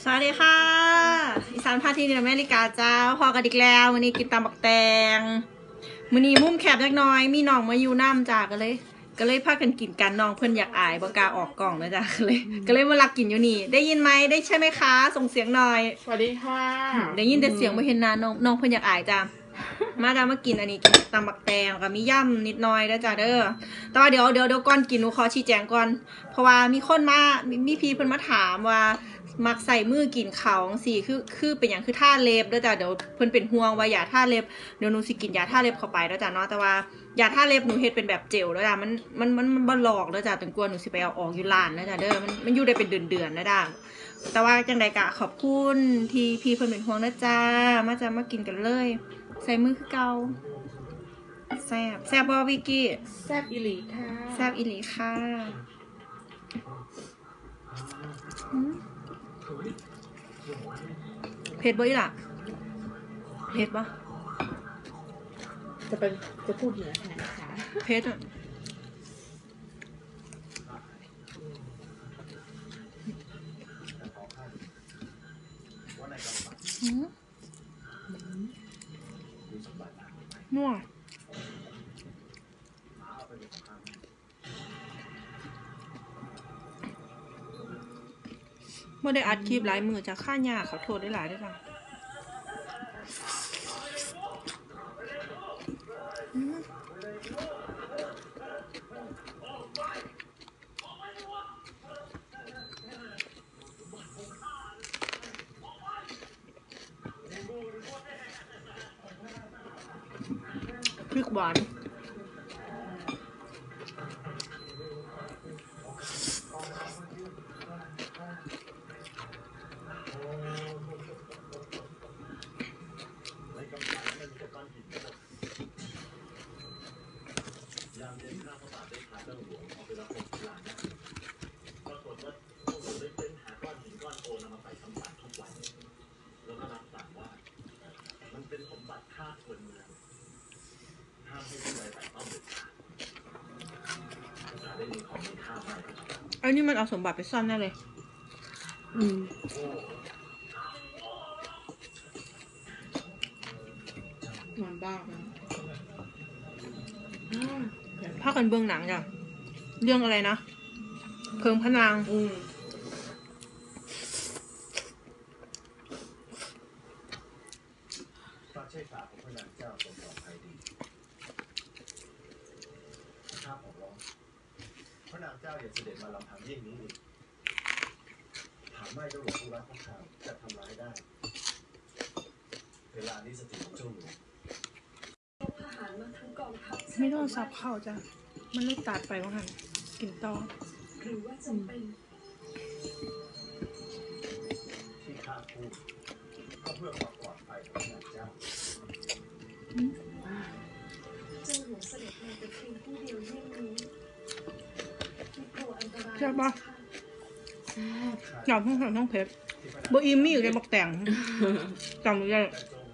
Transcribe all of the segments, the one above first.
สวัสดีค่ะอีสานพาทีในอเมริกาจ้าพอกันอีกแล้ววันนี้กินตำบักแตงมื้อนี้มุมแคบเล็กน้อยมีน้องมาอยู่น้ำจ้าก็เลยพากันกินกันน้องเพื่อนอยากอายบ่กล้าออกกล่องนะจ้าก็เลยมาลักกินอยู่นี่ได้ยินไหมได้ใช่ไหมคะส่งเสียงหน่อยสวัสดีค่ะได้ยินแต่เสียงไม่เห็นหน้าน้องเพื่อนอยากอายจ้ามาจ้ามากินอันนี้กินตำบักแตงกับมีย่ำนิดหน่อยนะจ้าเด้อแต่ว่าเดี๋ยวก่อนกินหนูขอชี้แจงก่อนเพราะว่ามีคนมามีพี่เพิ่นมาถามว่ามักใส่มือกินเขาสิคือเป็นอย่างคือท่าเล็บด้วยจ้ะเดี๋ยวเพิ่นเป็นห่วงว่าอย่าท่าเล็บเดี๋ยวหนูสิกินยาท่าเล็บเข้าไปแล้วจ้ะเนาะแต่ว่ายาท่าเล็บหนูเฮ็ดเป็นแบบเจลแล้วจ้ะมันบ่หลอกแล้วจ้ะจนกลัวหนูสิไปเอาออกอยู่ร้านนะจ้ะเด้อมันอยู่ได้เป็นเดือนนะจ้ะแต่ว่าจังใดกะขอบคุณที่พี่เพิ่นเป็นห่วงนะจ้ามากินกันเลยใส่มือคือเก่าแซ่บบ่วิกกี้แซ่บอิลีค่ะแซ่บอิลีค่ะเผ็ดบ่อีหล่ะเผ็ดปะจะพูดเหนือแทนค่ะเผ็ดอ่ะนัวไม่ได้อัดคลิปหลายมือจากค่าหญ้าขอโทษได้หลายด้วยจ้ะพริกหวานไอ้นี่มันเอาสมบัติไปซ่อนแน่เลยนอนบ้านะภาคกันเบื้องหนังจ้ะเรื่องอะไรนะเพิงพระนางพระเชษฐาของพระนางเจ้าทรงปลอดภัยดีข้าขอร้องพระนางเจ้าอย่าเสด็จมาลำพังยิ่งนี้อีกหากไม่เจ้าหลวงผู้รักของข้าจะทำร้ายได้เวลานี้สติของเจ้าหลวงไม่ต้องซับเข้าจ้ะมันเลยตัดไปว่าหันกินต่อที่ข้าพูดก็เพื่อความปลอดภัยของพระนางเจ้าใช่ปะอยากต้องเผ็ดบ่อิ่มมีอยู่ในบักแตงจำได้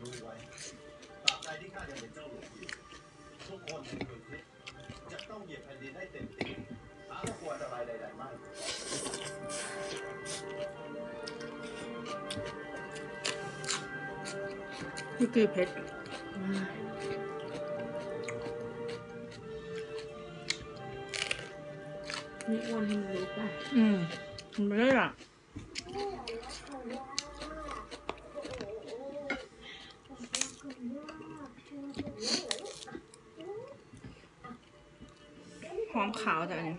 นี่คือเผ็ดนี่อ้วนให้มันรู้ป่ะมันไม่ได้หรอหอมขาวแต่อันนี้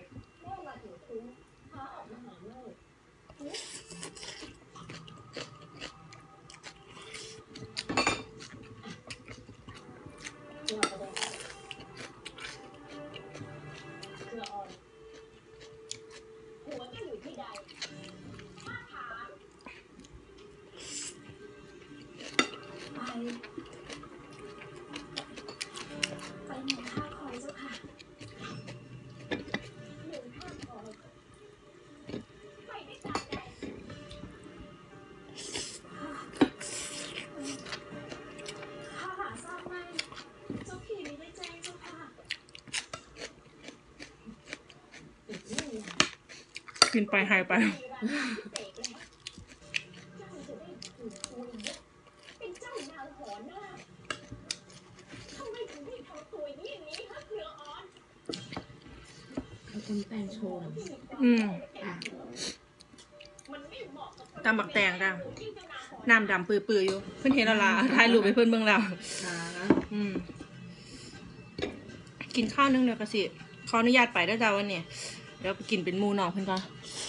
กินไปหายไปคนแต่งโชว์ อ่ะตำบักแตงจ้ะน้ำดำปื้อๆอยู่เพิ่นเห็นแล้วล่ะถ่ายรูปไปเพิ่นเบิ่งแล้วอ่ากินข้าวนึงเดี๋ยวก็สิขออนุญาตไปด้วยจ้าวันนี้เดี๋ยวไปกินเป็นหมูน้องเพิ่นก่อน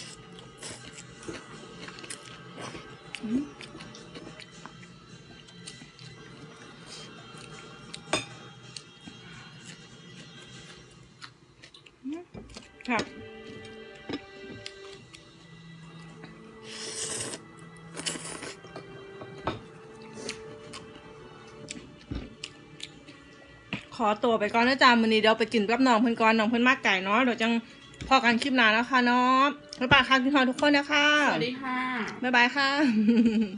ครับ ขอตัวไปก่อนนะจ๊ะมื้อนี้เดี๋ยวไปกินกับน้องเพิ่นก่อนน้องเพิ่นมากไก่เนาะเดี๋ยวจังพอกันคลิปหน้าแล้วค่ะเนาะบ๊ายบายค่ะทุกคนนะคะสวัสดีค่ะบ๊ายบายค่ะ